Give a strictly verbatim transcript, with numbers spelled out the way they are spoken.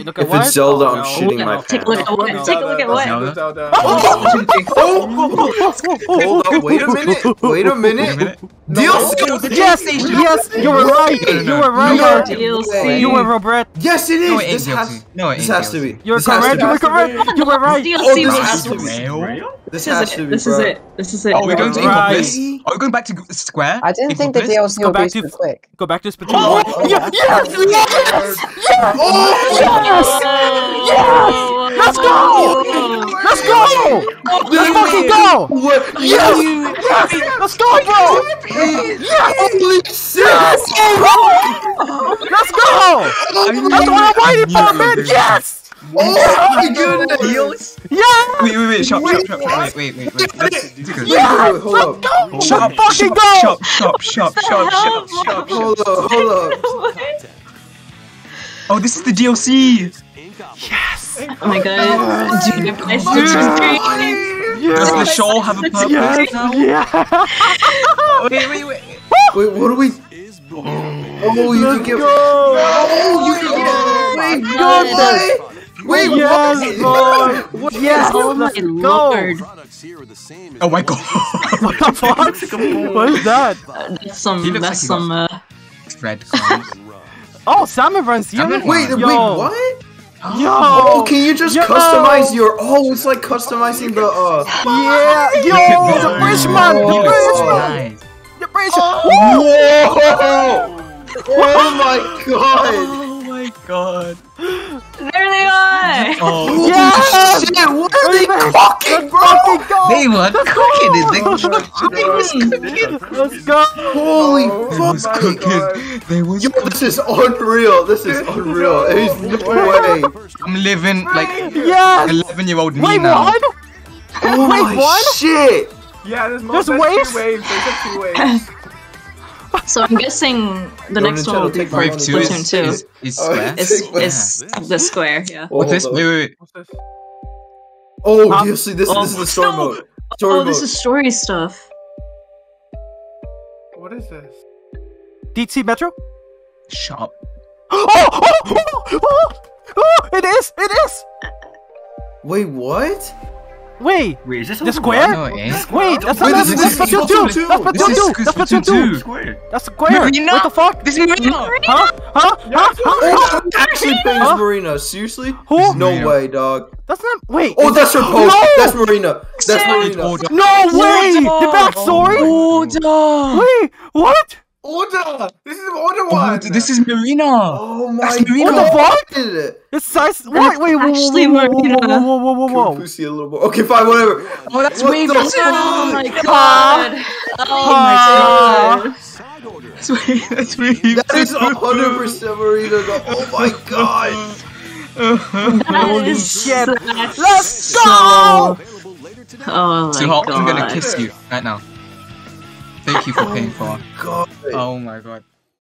Look at If what? it's Zelda, Oh, I'm no. shitting No. my Take a look at what? No. Take a look at what? Zelda, Zelda. Hold up, wait a minute, wait a minute. D L C! Yes, yes, you were right. You were right. No, Archie. D L C. You were Robert. Yes, it is. No, it ain't This D L C. has, No, it this ain't has to D L C. be. You're This has correct. to You were be. correct. You were right. D L C Oh, this was has to just. be. This This has is to it. be, This is bro. it. This is it. Oh, we're going to Right. Inkopolis? Are we going back to the square? I didn't think the Inkopolis? D L C Go would back be to- so quick. Go back to Splatoon. Oh, one. Yes, yes, yes, yes, Oh, yes, yes. Let's go. Let's go. Let's fucking go. what? Yes, yes. Let's go, bro. Yes. Holy shit! Let's go. That's what I'm waiting for, man. Yes. Oh my goodness! Yeah. Wait, wait, wait, shop, shop, shop, wait, wait, wait, wait. Let's do this. Yeah. Wait, hold up. Go. Shop, Fucking shop, go. shop, shop, shop, shop, shop, shop. Hold up, hold up. Oh, this is the D L C. Yes. Oh my god. Dude, if I switch screen. Does the Yes. show have a purpose Yes. now? Yeah. Wait, wait, wait. Wait, what do we? Oh, you can get. Go. Oh, you can get. Wait, Goodness. what? Wait, Yes, what? boy. Yes. Oh my Let's go. lord. Oh my god. What the fuck? What is that? That's some. He looks That's like some. Uh, Red coins. Oh, salmon runs here. Salmon Wait, Yo. wait, what? Yo. Oh, can you just Yo. customize your? Oh, it's like customizing the. uh... Yeah. Yo. The British man. The British man. Nice. The British. Whoa! Oh my god! Oh my god. there they are. Oh. Holy Yes! shit! What are Let's they go. cooking, bro? Fucking go. They were cooking it. They was cooking. Let's go. Holy They fuck! was cooking. They was Yo, this is unreal. This is unreal. There's no way. I'm living like Yes. eleven year old me Wait, now. what? Oh Wait, my what? shit! Yeah, there's more There's than waves? two waves. There's a two waves. So I'm guessing the Yo, next Nintendo, one will be take my Wave money. two Splatoon is, two. is, is Oh, square. It's Take my- it's the square. Yeah. Oh, What's this? hold Wait, up. wait, wait. What's this? Oh, Huh? D L C, this, Oh, this is the story no. mode. Story Oh, mode. this is story stuff. What is this? D T Metro? Shop. Oh, oh, oh, oh, oh, it is, it is. Wait, what? Wait, Wait, is this the square? No, it ain't. Wait, that's Wait, not this that's is Splatoon Splatoon two. two. That's This Splatoon is two. That's Splatoon Splatoon two. two. Square. That's square. Marina. What the fuck? This is Marina. Huh? Huh? Huh? Oh, Huh? I'm actually playing Huh? as Marina. Seriously? Who? No Marina. way, dog. That's not. Wait. Oh, is that's her it- post. No! That's Marina. That's Side Marina. order. No way! The backstory? Order. Wait, what? Order! This is order Oh, one! this is Marina. Oh my That's Marina. god. What the fuck? It's size. Wait, wait, whoa, whoa, actually whoa, whoa, Marina. whoa, whoa, whoa, whoa, whoa, whoa. Pussy a little more. Okay, fine, whatever. Oh, that's What Wave the two. Oh my Ah. god. Oh Ah. my god. That's Wave. That's Wave. That is one hundred percent Marina. Dog. Oh my god. That Holy is shit. that's Let's so- go! Oh my So god. I'm gonna kiss you right now. Thank you for paying for. God. Oh my god.